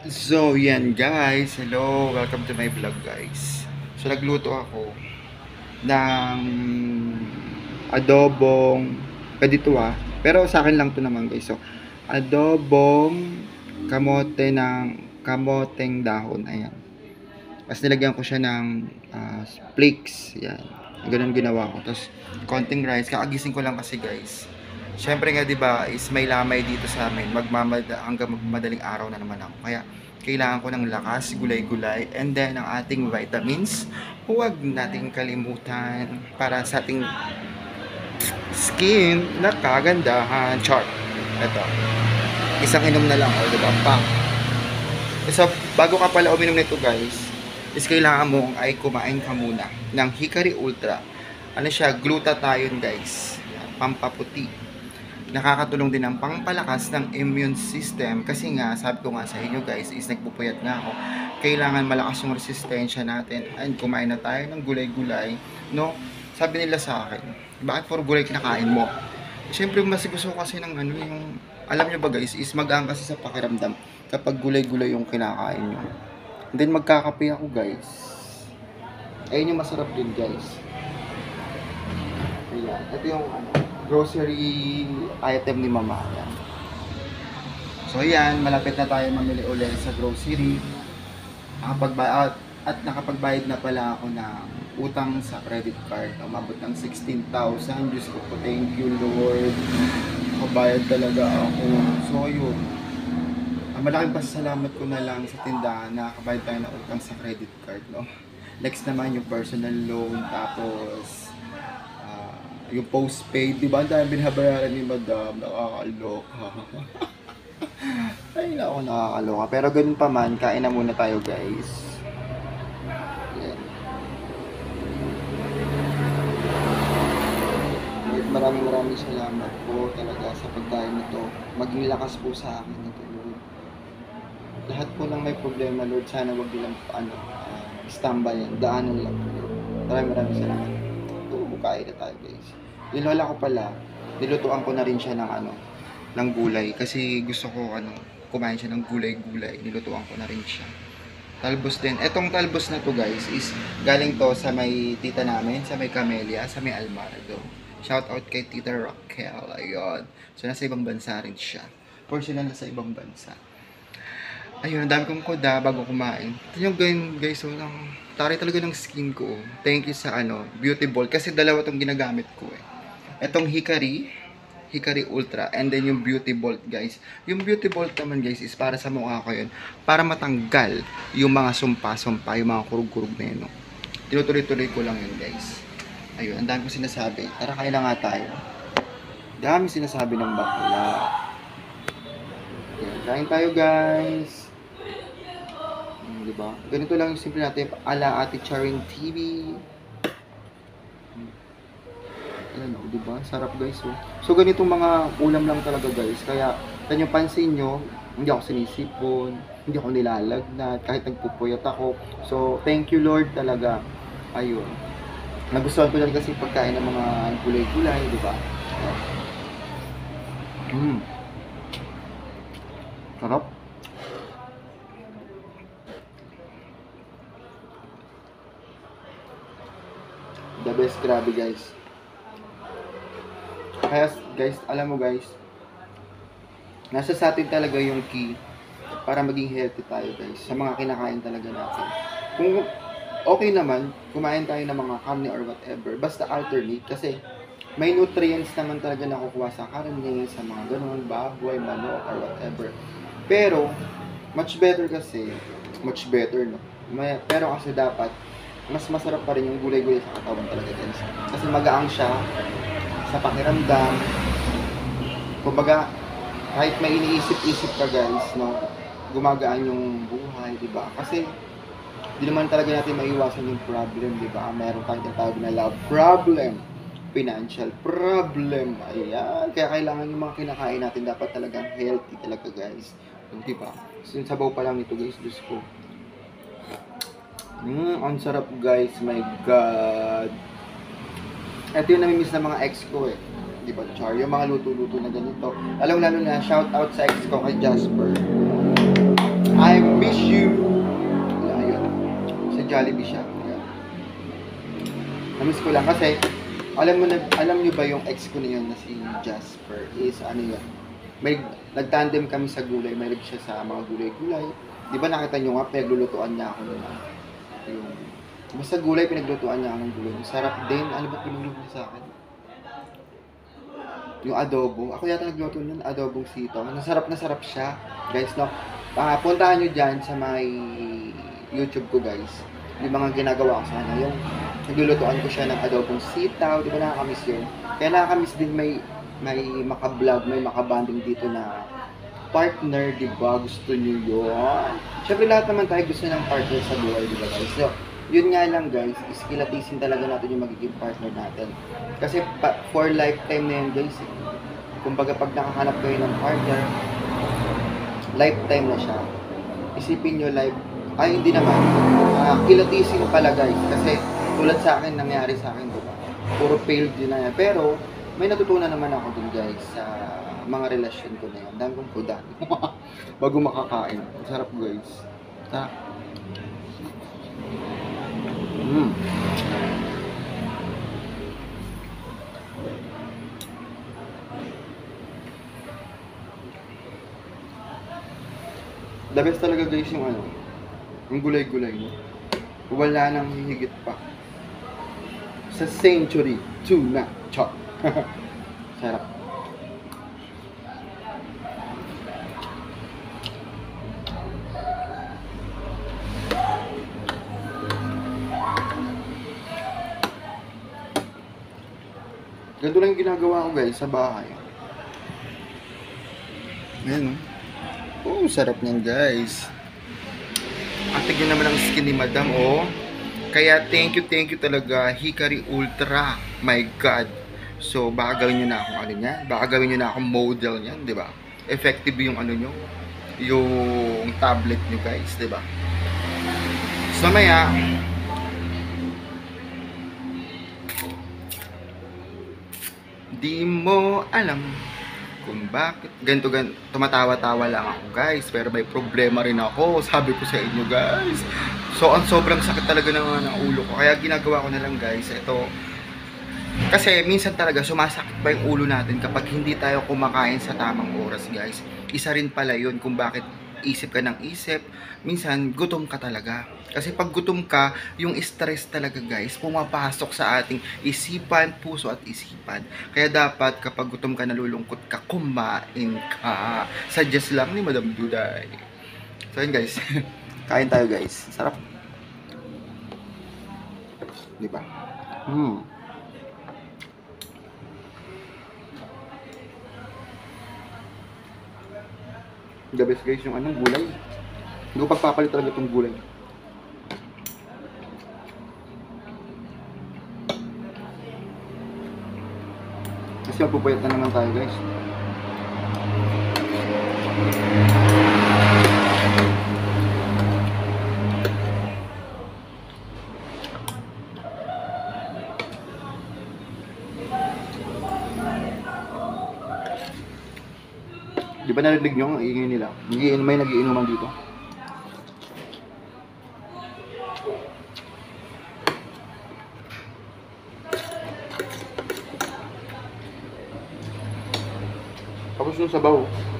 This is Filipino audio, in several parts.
So, yan guys. Hello. Welcome to my vlog guys. So, nagluto ako ng adobong, pwede to pero sa akin lang to naman guys. So, adobong kamoteng dahon. Ayan. Tapos nilagyan ko siya ng flakes. Yan. Ganun ginawa ko. Tapos, konting rice. Kakagising ko lang kasi guys. Siyempre nga 'di ba is may lamay dito sa amin. Hanggang magmadaling araw na naman ako. Kaya kailangan ko ng lakas, gulay-gulay, and then ang ating vitamins. Huwag nating kalimutan para sa ating skin na kagandahan. Chart. Ito. Isang inom na lang, o 'di ba? Pang. So, bago ka pala uminom nito, guys, is kailangan mo ay kumain ka muna ng Hikari Ultra. Ano siya? Glutathione, guys. Pampaputi. Nakakatulong din ang pangpalakas ng immune system kasi nga sabi ko nga sa inyo guys is nagpupuyat na ako, kailangan malakas yung resistensya natin and kumain na tayo ng gulay-gulay, no? Sabi nila sa akin, bakit puro gulay kinakain mo? Siyempre mas gusto ko kasi ng ano yung, alam nyo ba guys, is magaan kasi sa pakiramdam kapag gulay-gulay yung kinakain nyo. And then magkakape ako guys, ayun yung masarap din guys. Ayan, ito yung grocery item ni mama. Ayan. So ayan, malapit na tayo mamili ulit sa grocery. Nakapagbayad na pala ako ng utang sa credit card. Umabot ng 16,000. Diyos ko po, thank you Lord. Nakabayad talaga ako. So ayun. Malaking pasasalamat ko na lang sa tindahan na nakabayad tayo ng utang sa credit card. No? Next naman yung personal loan. Tapos yung postpaid, di ba? Ang dami binabayaran ni madam, nakakaloka. Ay, ako nakakaloka. Pero ganun pa man, kain na muna tayo guys. Yan. Maraming salamat po talaga sa pagkain nito. Maging lakas po sa akin ito, Lord. Lahat po ng may problema, Lord, sana wag nilang istambayan. Daanan lang po, Lord. Maraming salamat. Kain na tayo guys. Yung lola ko pala, nilutuan ko na rin siya ng gulay kasi gusto ko kumain siya ng gulay-gulay. Nilutuan ko na rin siya. Talbos din. Etong talbos na to guys is galing to sa may tita namin, sa may Camellia, sa may Almarado. Shout out kay Tita Raquel. Ayun. So nasa ibang bansa rin siya. Or sila nasa ibang bansa. Ayun, ang dami kong koda bago kumain. Ito yung guys, so tari talaga ng skin ko. Thank you sa Beauty Bolt. Kasi dalawa tong ginagamit ko eh. Itong Hikari Ultra, and then yung Beauty Bolt guys. Yung Beauty Bolt naman guys is para sa mukha ko yun. Para matanggal yung mga sumpa-sumpa, yung mga kurug-kurug na yun. No? Tinutuloy-tuloy ko lang yun guys. Ayun, ang dami kong sinasabi. Tara, kain na nga tayo. Dami sinasabi ng bakla. Ayun, kain tayo guys. Diba? Ganito lang yung simple natin ala Ate Charing TV. Ayan o, diba? Sarap guys. Oh. So ganitong mga ulam lang talaga guys. Kaya tanyo pansin nyo, hindi ako sinisipon, hindi ako nilalagnat, kahit nagpupuyat ako. So thank you Lord talaga. Ayun. Nagustuhan ko lang kasi pagkain ng mga gulay-gulay, diba? Sarap. The best, grabe guys. Kaya guys, alam mo guys, nasa sa atin talaga yung key para maging healthy tayo guys, sa mga kinakain talaga natin. Kung okay naman, kumain tayo ng mga karne or whatever, basta alternate kasi may nutrients naman talaga na kukuha sa karne, sa mga ganun, baboy, manok or whatever. Pero, much better no? Pero kasi dapat, mas masarap pa rin yung gulay-gulay sa katawan talaga guys. Kasi magaang siya sa pakiramdam. Kumbaga, kahit may iniisip-isip ka guys, no, gumagaan yung buhay, di ba? Kasi, di naman talaga natin maiwasan yung problem, di ba? Meron tayong tinatawag na love problem, financial problem, ayan. Kaya kailangan yung mga kinakain natin dapat talagang healthy talaga guys. Di ba? So, yung sabaw pa lang ito guys, Diyos ko. Ang sarap guys, my God. Ito yung namimiss ng mga ex ko eh. Di ba, Char? Yung mga luto-luto na ganito. Lalo na, shout out sa ex ko kay Jasper. I miss you. Ayun. Sa Jollibee siya. Ayan. Namiss ko lang kasi alam niyo ba yung ex ko na yun na si Jasper is ano yun? May nagtandem kami sa gulay, may siya sa mga gulay-gulay. Di ba nakita niyo nga, pinaglulutuan niya ako nun. Yung, basta gulay, pinaglutuan niya ako ng gulay. Sarap din. Ano ba pinuluto niya sa akin? Yung adobo. Ako yata nagluto nun, adobong sitaw. Nasarap na sarap siya. Guys, no? Puntahan nyo dyan sa may YouTube ko, guys. Yung mga ginagawa ko sa kanya. Yung naglulutuan ko siya ng adobong sitaw. Di ba nakakamiss yun? Kaya nakakamiss din may maka-vlog, may maka-banding dito na partner, di ba? Gusto nyo yun? Siyempre lahat naman tayo gusto ng partner sa buhay, di ba guys? So, yun nga lang guys, is kilatisin talaga natin yung magiging partner natin. Kasi for lifetime na yun guys. Kumbaga pag nakahanap kayo ng partner, lifetime na siya. Isipin nyo hindi naman. Kilatisin pala guys. Kasi tulad sa akin, nangyari sa akin, di ba? Puro failed yun na yan. Pero, may natutunan naman ako dun guys sa mga relasyon ko na yan. Dami kong kudan. Bago makakain. Sarap guys. Sarap. The best talaga guys yung gulay-gulay no? Wala nang hihigit pa sa Century Tuna Chop. Sarap. Ganito lang yung ginagawa ko guys sa bahay. Ayan oh. Sarap niyan guys. At tignan naman ang skin ni Madam oh. Kaya thank you talaga Hikari Ultra. My God. So baka gawin nyo na akong ano niya. Baka gawin nyo na akong model niyan, di ba? Effective yung ano nyo. Yung tablet nyo guys, di ba? So mamaya di mo alam kung bakit ganito tumatawa-tawa lang ako guys, pero may problema rin ako, sabi ko sa inyo guys. So ang sobrang sakit talaga ng ulo ko, kaya ginagawa ko na lang guys ito, kasi minsan talaga sumasakit pa yung ulo natin kapag hindi tayo kumakain sa tamang oras guys. Isa rin pala yun kung bakit isip ka ng isip, minsan gutom ka talaga. Kasi pag gutom ka, yung stress talaga guys, pumapasok sa ating isipan, puso at isipan. Kaya dapat kapag gutom ka, nalulungkot ka, kumain ka. Suggest lang ni Madam Duday. So yun guys, kain tayo guys. Sarap. Diba? The best guys yung anong gulay. Hindi ko pagpapalit talaga itong gulay. Kasi magpupuyat na naman tayo guys. Di ba narinig nyo ang ingay nila? May nagiinuman dito. Tapos yung sabaw.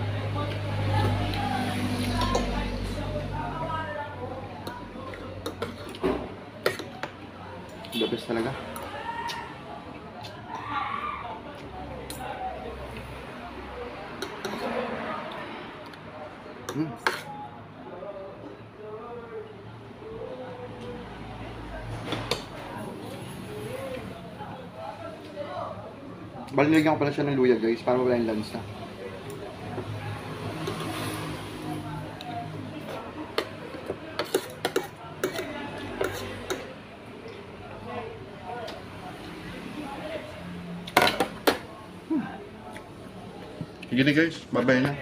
The best talaga. Bali nilagyan ko pala siya ng luya guys para wala yung lansa. Sige na guys, bye-bye na.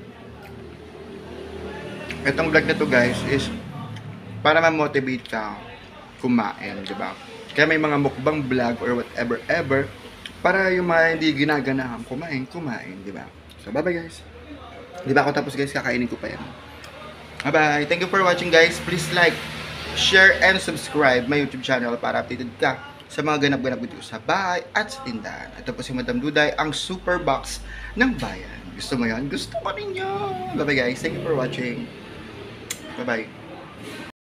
Itong vlog na to guys is para ma-motivate ka kumain, di ba? Kaya may mga mukbang vlog or whatever ever para yung mga hindi ginaganahan kumain, di ba? So bye-bye guys. Di ba ako tapos guys, kakainin ko pa yan. Bye-bye. Thank you for watching, guys. Please like, share, and subscribe my YouTube channel para updated ka sa mga ganap-ganap dito sa bahay at sa tindahan. Ito po si Madam Duday, ang super box ng bayan. Gusto mo yan? Gusto ko rin yan. Bye-bye, guys. Thank you for watching. Bye-bye.